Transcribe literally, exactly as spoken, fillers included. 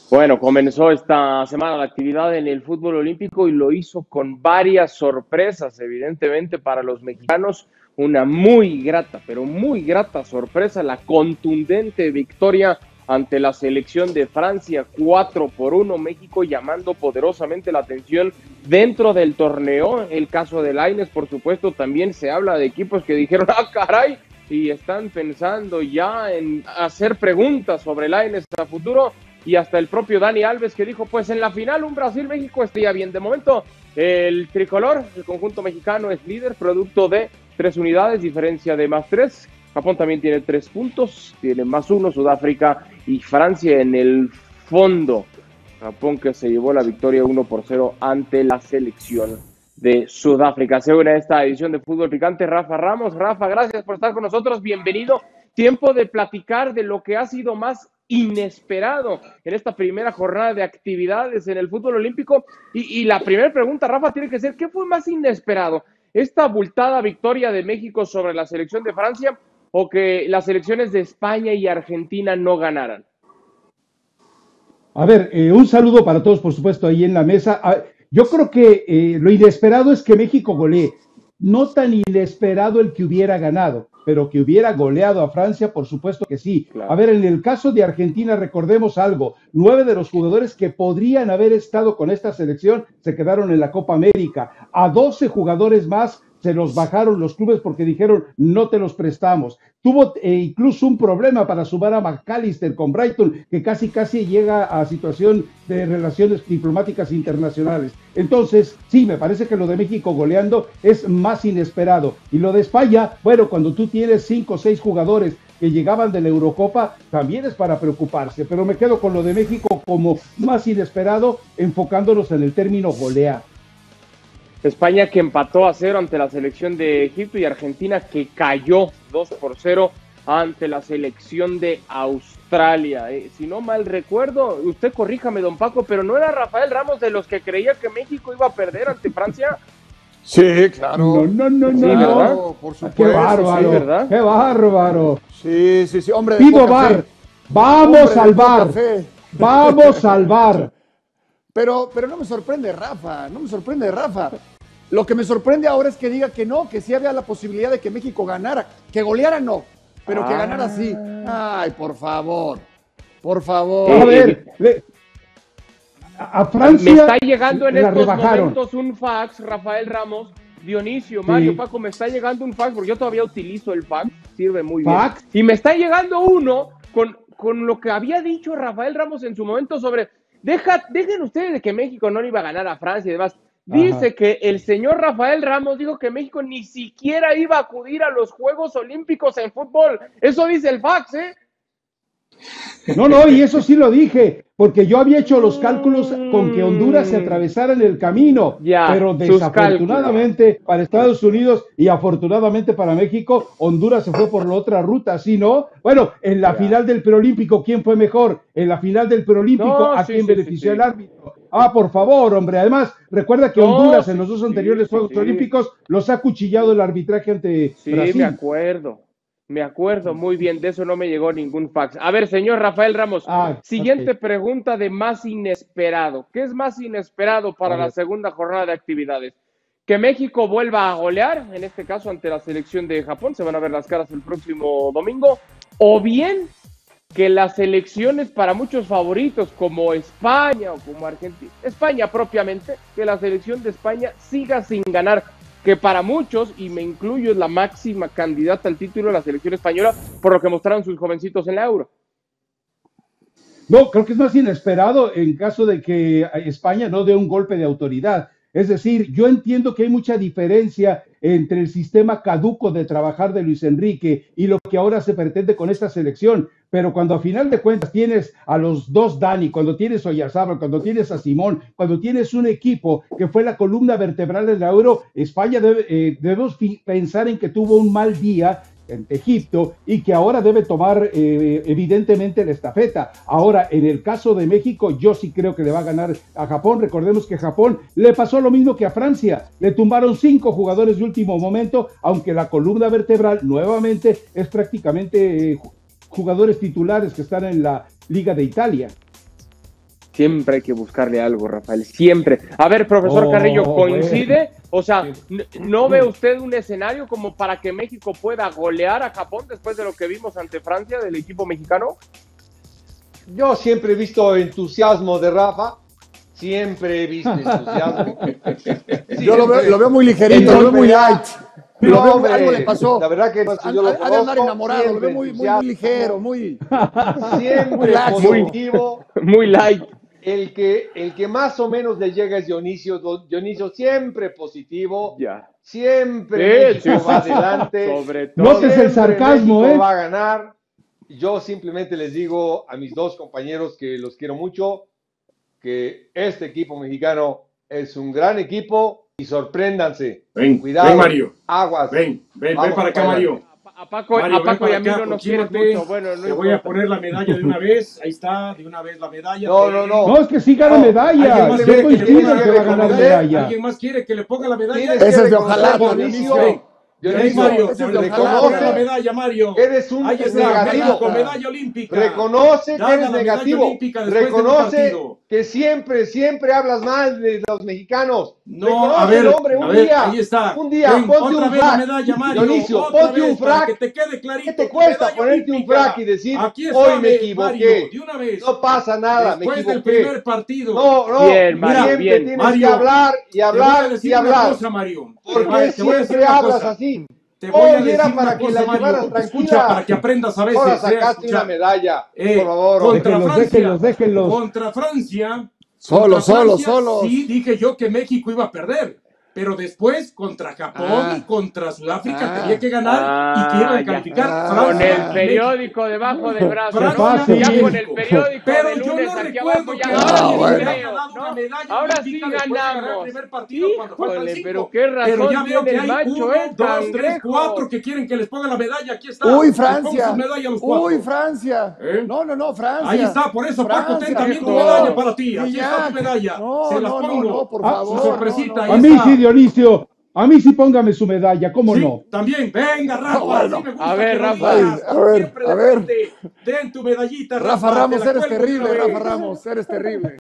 Bueno, comenzó esta semana la actividad en el fútbol olímpico y lo hizo con varias sorpresas, evidentemente para los mexicanos, una muy grata, pero muy grata sorpresa, la contundente victoria ante la selección de Francia, cuatro por uno, México llamando poderosamente la atención dentro del torneo. El caso de Lainez, por supuesto, también se habla de equipos que dijeron, ah, caray, y están pensando ya en hacer preguntas sobre Lainez a futuro, y hasta el propio Dani Alves que dijo, pues en la final un Brasil-México estaría bien. De momento, el tricolor, el conjunto mexicano es líder, producto de tres unidades, diferencia de más tres. Japón también tiene tres puntos, tiene más uno, Sudáfrica y Francia en el fondo. Japón que se llevó la victoria uno por cero ante la selección de Sudáfrica. Se une a esta edición de Fútbol Picante Rafa Ramos. Rafa, gracias por estar con nosotros, bienvenido. Tiempo de platicar de lo que ha sido más inesperado en esta primera jornada de actividades en el fútbol olímpico. Y, y la primera pregunta, Rafa, tiene que ser, ¿qué fue más inesperado? ¿Esta abultada victoria de México sobre la selección de Francia o que las selecciones de España y Argentina no ganaran? A ver, eh, un saludo para todos, por supuesto, ahí en la mesa. Ah, yo creo que eh, lo inesperado es que México golee. No tan inesperado el que hubiera ganado, pero que hubiera goleado a Francia, por supuesto que sí. A Claro. ver, en el caso de Argentina, recordemos algo. Nueve de los jugadores que podrían haber estado con esta selección se quedaron en la Copa América. A doce jugadores más se los bajaron los clubes porque dijeron no te los prestamos. Tuvo eh, incluso un problema para sumar a McAllister con Brighton, que casi casi llega a situación de relaciones diplomáticas internacionales. Entonces, sí, me parece que lo de México goleando es más inesperado. Y lo de España, bueno, cuando tú tienes cinco o seis jugadores que llegaban de la Eurocopa, también es para preocuparse. Pero me quedo con lo de México como más inesperado, enfocándonos en el término golear. España que empató a cero ante la selección de Egipto y Argentina que cayó dos por cero ante la selección de Australia. Eh, si no mal recuerdo, usted corríjame, don Paco, pero ¿no era Rafael Ramos de los que creía que México iba a perder ante Francia? Sí, claro. No, no, no, Sí, no, ¿verdad? no. Por Qué supuesto. bárbaro, sí, ¿verdad? qué bárbaro. Sí, sí, sí. Hombre de Pido poca bar. fe. Vamos Hombre de al poca bar. fe. Vamos al bar. Pero, pero no me sorprende Rafa, no me sorprende Rafa. Lo que me sorprende ahora es que diga que no, que sí había la posibilidad de que México ganara. Que goleara no, pero que Ah. ganara sí. Ay, por favor, por A favor. ver, le- a a Me Francia está llegando en la estos rebajaron. momentos un fax, Rafael Ramos, Dionisio, Mario, Sí. Paco, me está llegando un fax, porque yo todavía utilizo el fax, sirve muy bien. Fax. Y me está llegando uno con, con lo que había dicho Rafael Ramos en su momento sobre, deja, dejen ustedes de que México no le iba a ganar a Francia y demás. Ajá. Dice que el señor Rafael Ramos dijo que México ni siquiera iba a acudir a los Juegos Olímpicos en fútbol. Eso dice el fax, ¿eh? No, no, y eso sí lo dije, porque yo había hecho los cálculos con que Honduras se Mm, atravesara en el camino, ya, pero sus cálculos. desafortunadamente para Estados Unidos y afortunadamente para México, Honduras se fue por la otra ruta, ¿sí no? Bueno, en la Ya. final del preolímpico, ¿quién fue mejor? En la final del preolímpico, No, ¿a sí, quién sí, sí, benefició sí. el árbitro? Ah, por favor, hombre. Además, recuerda que No, Honduras en sí, los dos sí, anteriores sí, Juegos sí. Olímpicos los ha cuchillado el arbitraje ante Sí, me Brasil. acuerdo. Me acuerdo muy bien, de eso no me llegó ningún fax. A ver, señor Rafael Ramos, Ah, ok. siguiente pregunta de más inesperado. ¿Qué es más inesperado A para la ver. segunda jornada de actividades? ¿Que México vuelva a golear, en este caso ante la selección de Japón? Se van a ver las caras el próximo domingo. ¿O bien que las selecciones para muchos favoritos como España o como Argentina, España propiamente, que la selección de España siga sin ganar, que para muchos, y me incluyo, es la máxima candidata al título de la selección española por lo que mostraron sus jovencitos en la Euro? No, creo que es más inesperado en caso de que España no dé un golpe de autoridad. Es decir, yo entiendo que hay mucha diferencia entre el sistema caduco de trabajar de Luis Enrique y lo que ahora se pretende con esta selección, pero cuando a final de cuentas tienes a los dos Dani, cuando tienes a Oyarzabal, cuando tienes a Simón, cuando tienes un equipo que fue la columna vertebral del Euro, España debe, eh, debemos pensar en que tuvo un mal día en Egipto y que ahora debe tomar eh, evidentemente la estafeta. Ahora, en el caso de México, yo sí creo que le va a ganar a Japón. Recordemos que Japón le pasó lo mismo que a Francia. Le tumbaron cinco jugadores de último momento, aunque la columna vertebral nuevamente es prácticamente eh, jugadores titulares que están en la Liga de Italia. Siempre hay que buscarle algo, Rafael, siempre. A ver, profesor Oh, Carrillo, ¿coincide? bueno. O sea, ¿no ve usted un escenario como para que México pueda golear a Japón después de lo que vimos ante Francia del equipo mexicano? Yo siempre he visto entusiasmo de Rafa, siempre he visto entusiasmo. Yo lo veo, lo veo muy ligerito, lo veo muy light. No, Lo veo, hombre, algo le pasó. La verdad que pues, Ha, yo lo ha- ha de andar conozco, enamorado, lo veo muy, muy, muy ligero, muy... siempre lax. positivo. Muy light. El que, el que más o menos le llega es Dionisio. Do- Dionisio siempre positivo, Ya. siempre Sí, México sí, va sí. adelante. Sobre todo. Notes el Siempre sarcasmo, México ¿eh? va a ganar. Yo simplemente les digo a mis dos compañeros que los quiero mucho, que este equipo mexicano es un gran equipo y sorpréndanse. Ven, Cuidado, ven, Mario. aguas. Ven, ven, Vamos ven para acá, para Mario. A Paco, Mario, a Paco ven y a para mí acá, no nos quieres aproxímate. mucho. Bueno, no Te voy a importa. poner la medalla de una vez. Ahí está, de una vez la medalla. No, Ven. no, no. No, es que sí gana No, medalla. ¿alguien más Yo quiere que le coincido ponga que va a ganar la medalla. ¿Alguien más quiere que le ponga la medalla? Tienes Ese que es de ojalá, reconocer, Dionisio. Dionisio. Ven, Dionisio, Mario, ese es te de voy a ojalá. poner la medalla, Mario. Eres un Ahí está, negativo. México, medalla olímpica. Reconoce que Dada eres la medalla negativo. olímpica después del Reconoce partido. que siempre, siempre hablas mal de los mexicanos. No, Reconoce, a ver, hombre, a un ver, día. ahí está. Un día, Ven, ponte otra un vez la frac. medalla, Mario. Dionisio, otra ponte vez, un para frac. que te quede clarito. ¿Qué te tu cuesta medalla ponerte un olímpica? frac y decir, Aquí está, hoy me ve, equivoqué? Mario, de una vez. No pasa nada, Después me del equivoqué. primer partido. No, no, Bien, Mario, siempre bien. tienes Mario, que hablar y te voy a hablar decir y una hablar. cosa, Mario. ¿Por Te voy- qué te voy a decir siempre una hablas cosa. así? Te voy a Hoy decir era una para que cosa, la Mario. llevaras Escucha, tranquila. para que aprendas a veces. Ahora eh, sacaste escucha. una medalla, Eh, por favor. contra Déjenlos, Francia, déjenlos, déjenlos. Contra Francia. Solo, contra solo, Francia, solo. Sí, dije yo que México iba a perder. Pero después, contra Japón Ah. y contra Sudáfrica, Ah. tenía que ganar y que iban Ah, a calificar ya. Con Francia. el Ah. y periódico debajo del brazo, Francia ¿no? fácil. Ya con el México. periódico Pero de yo lunes no aquí recuerdo abajo, que ya Ah, ahora sí bueno. creo, haya dado una ¿no? medalla Ahora sí olímpica después de ganar el ganamos. primer partido cuando faltan Híjole, cinco. pero qué razón Pero ya veo tiene que el hay macho, uno, ¿eh? dos, tres, Cangrejo. cuatro que quieren que les ponga la medalla. Aquí está. Uy, Les pongo Francia. su medalla a los cuatro. Uy, Francia. ¿Eh? No, no, no, Francia. Ahí está, por eso, Paco, ten también tu viejo. medalla para ti. Aquí Guiñac. está tu medalla. No, Se las no, no, pongo. no, por Ah, favor. su sorpresita, no, no. ahí A mí está. sí, Dionisio. A mí sí póngame su medalla, ¿cómo Sí, no? también, venga, Rafa, bueno. sí me gusta A ver, que lo Rafa. digas, A ver, siempre a de ver. frente. Ten tu medallita, Rafa. Rafa te Ramos, la eres cuelgo de una terrible, vez. Rafa Ramos, eres terrible.